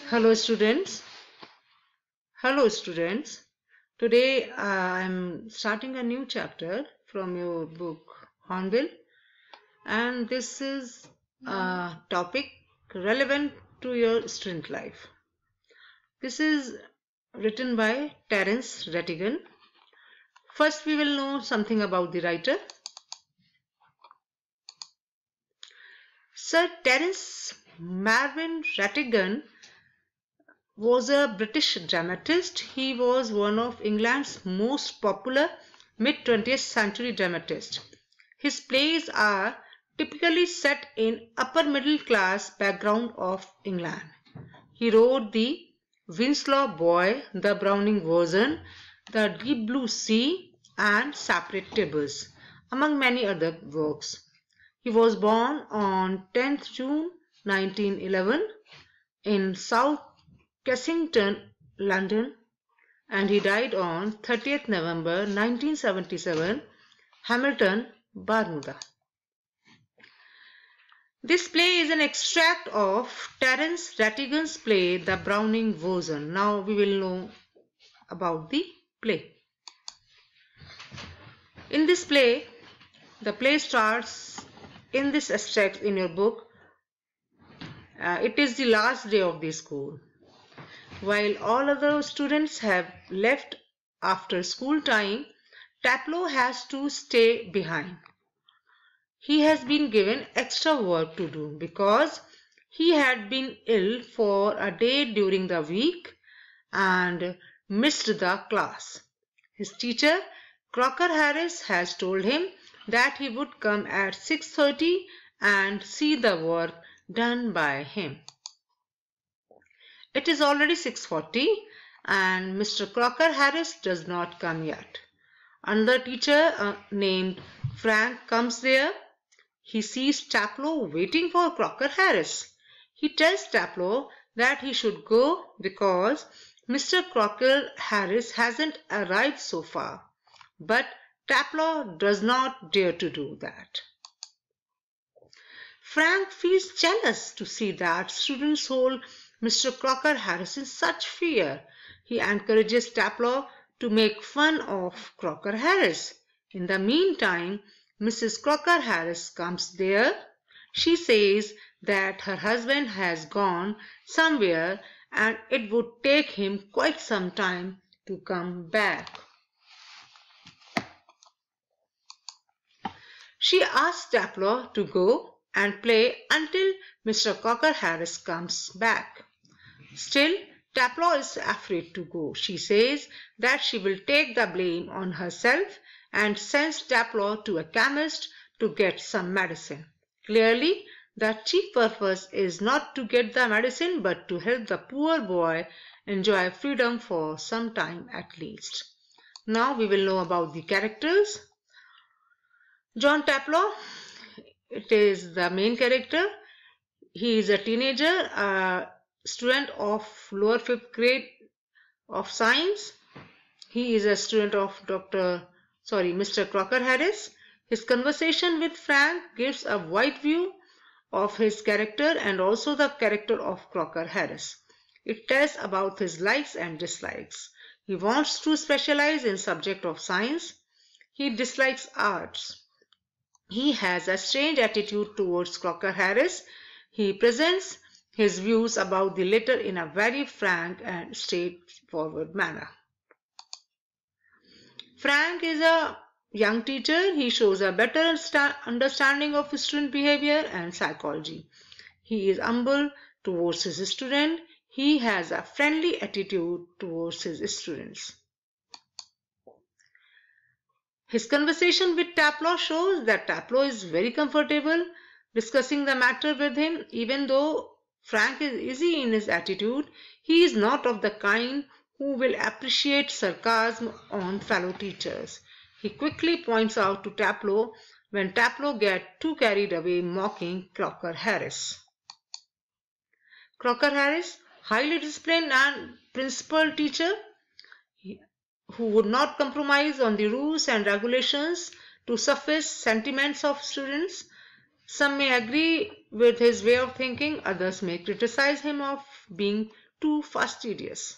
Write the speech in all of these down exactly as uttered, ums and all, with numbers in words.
Hello students. Hello students. Today uh, I'm starting a new chapter from your book Hornbill, and this is a topic relevant to your student life. This is written by Terence Rattigan. First we will know something about the writer. Sir Terence Marvyn Rattigan was a British dramatist. He was one of England's most popular mid-twentieth century dramatists. His plays are typically set in upper middle class background of England. He wrote The Winslow Boy, the Browning version, The Deep Blue Sea and Separate Tables, among many other works. He was born on tenth June nineteen eleven in South Kensington, London, and he died on thirtieth November nineteen seventy-seven, Hamilton, Bermuda. This play is an extract of Terence Rattigan's play, The Browning version. Now we will know about the play. In this play, the play starts in this extract in your book. Uh, it is the last day of the school. While all other students have left after school time, Taplow has to stay behind. He has been given extra work to do because he had been ill for a day during the week and missed the class. His teacher, Crocker Harris, has told him that he would come at six thirty and see the work done by him. It is already six forty and Mister Crocker Harris does not come yet. Another teacher uh, named Frank comes there. He sees Taplow waiting for Crocker Harris. He tells Taplow that he should go because Mister Crocker Harris hasn't arrived so far. But Taplow does not dare to do that. Frank feels jealous to see that students hold Mister Crocker Harris in such fear. He encourages Taplow to make fun of Crocker Harris. In the meantime, Missus Crocker Harris comes there. She says that her husband has gone somewhere and it would take him quite some time to come back. She asks Taplow to go and play until Mister Crocker Harris comes back. Still, Taplow is afraid to go. She says that she will take the blame on herself and sends Taplow to a chemist to get some medicine. Clearly, the chief purpose is not to get the medicine but to help the poor boy enjoy freedom for some time at least. Now we will know about the characters. John Taplow, it is the main character. He is a teenager, a student of lower fifth grade of science. He is a student of Doctor Sorry, Mister Crocker Harris. His conversation with Frank gives a wide view of his character and also the character of Crocker Harris. It tells about his likes and dislikes. He wants to specialize in subject of science. He dislikes arts. He has a strange attitude towards Crocker Harris. He presents his views about the latter in a very frank and straightforward manner. Frank is a young teacher. He shows a better understanding of student behavior and psychology. He is humble towards his student. He has a friendly attitude towards his students. His conversation with Taplow shows that Taplow is very comfortable discussing the matter with him. Even though Frank is easy in his attitude, he is not of the kind who will appreciate sarcasm on fellow teachers. He quickly points out to Taplow when Taplow gets too carried away mocking Crocker Harris. Crocker Harris, highly disciplined and principled teacher, who would not compromise on the rules and regulations to suffice sentiments of students. Some may agree with his way of thinking, others may criticize him of being too fastidious.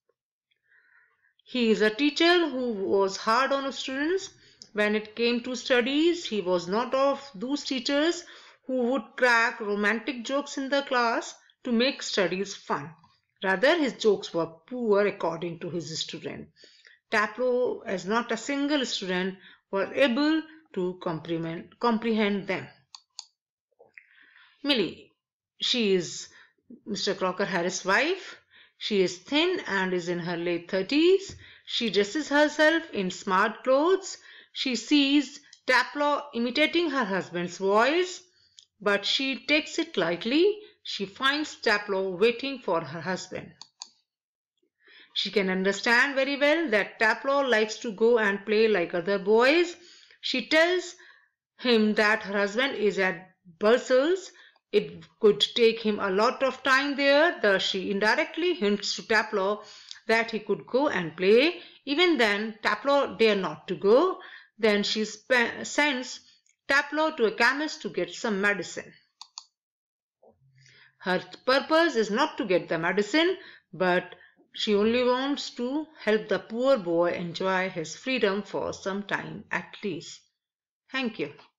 He is a teacher who was hard on students. When it came to studies, he was not of those teachers who would crack romantic jokes in the class to make studies fun. Rather, his jokes were poor according to his student. Taplow, as not a single student, were able to comprehend, comprehend them. Millie, she is Mister Crocker Harris' wife. She is thin and is in her late thirties. She dresses herself in smart clothes. She sees Taplow imitating her husband's voice, but she takes it lightly. She finds Taplow waiting for her husband. She can understand very well that Taplow likes to go and play like other boys. She tells him that her husband is at Brussels. It could take him a lot of time there. Thus, she indirectly hints to Taplow that he could go and play. Even then, Taplow dare not to go. Then she sends Taplow to a chemist to get some medicine. Her purpose is not to get the medicine, but she only wants to help the poor boy enjoy his freedom for some time at least. Thank you.